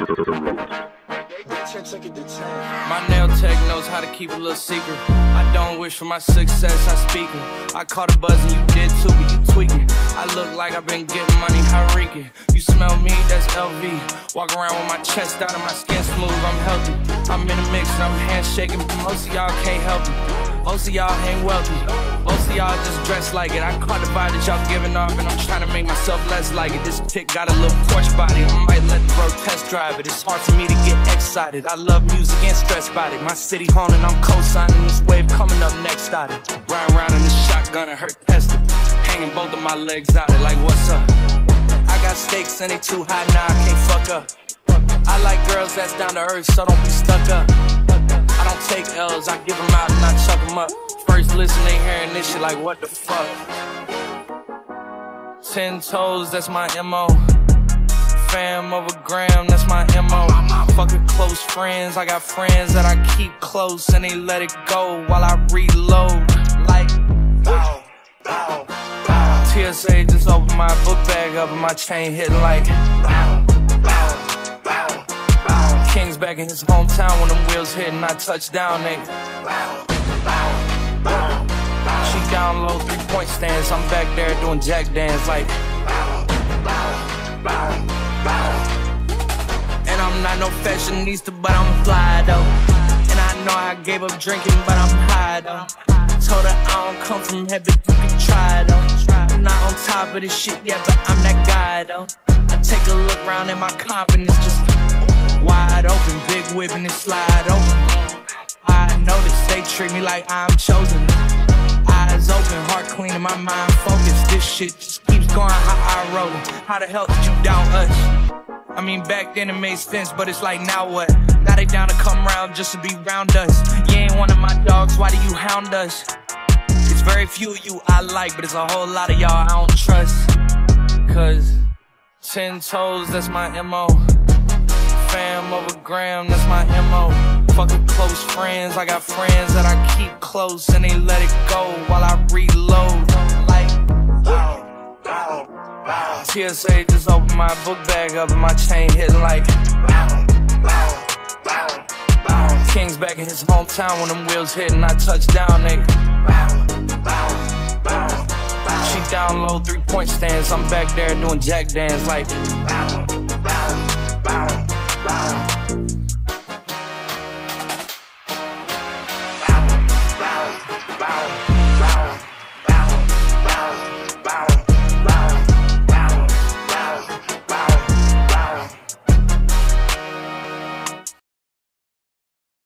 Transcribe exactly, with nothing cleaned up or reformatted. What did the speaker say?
My nail tech knows how to keep a little secret. I don't wish for my success, I speak it. I caught a buzz and you did too, but you tweaking. I look like I've been getting money, how reeking. You smell me, that's L V. Walk around with my chest out and my skin smooth, I'm healthy. I'm in a mix and I'm handshaking, but most of y'all can't help it. Most of y'all ain't wealthy. Most of y'all just dress like it. I caught the vibe that y'all giving off and I'm trying to make myself less like it. This chick got a little Porsche body, I might let the bro test drive it. It's hard for me to get excited. I love music and stress about it. My city haunted, I'm co-signing this wave coming up next out it. Ride around in this shotgun and hurt tested. Hanging both of my legs out it like what's up? I got stakes and they too high, now I can't fuck up. I like girls that's down to earth, so don't be stuck up. I don't take L's, I give them out and I chuck them up. First listen, they hearing this shit like what the fuck. Ten toes, that's my M O. Fam over gram, that's my M O. Fucking close friends, I got friends that I keep close and they let it go while I reload. Like, bow, bow, bow. T S A just opened my book bag up and my chain hitting like, bow, bow, bow, bow. King's back in his hometown when them wheels hit and I touch down, they bow, bow, bow, bow. She down low, three point stance, I'm back there doing jack dance like, bow, bow, bow, bow. And I'm not no fashionista, but I'm fly though. And I know I gave up drinking, but I'm high though. Told her I don't come from heaven, you can try though. I'm not on top of this shit yet, but I'm that guy though. I take a look around and my confidence just wide open, big whip and it slide open. I notice they treat me like I'm chosen. Eyes open, heart clean and my mind focused. This shit just keeps going how I wrote it. How the hell did you down us? I mean, back then it made sense, but it's like, now what? Now they down to come round just to be round us. You ain't one of my dogs, why do you hound us? It's very few of you I like, but it's a whole lot of y'all I don't trust. Cause ten toes, that's my M O. Fam over gram, that's my M O. Fucking close friends, I got friends that I keep close and they let it go while I reload. Like, bow, bow, bow. T S A just opened my book bag up and my chain hitting like, bow, bow, bow, bow. King's back in his hometown when them wheels hit and I touch down, they bow, bow, bow, bow. She down low, three point stance, I'm back there doing jack dance like, bow.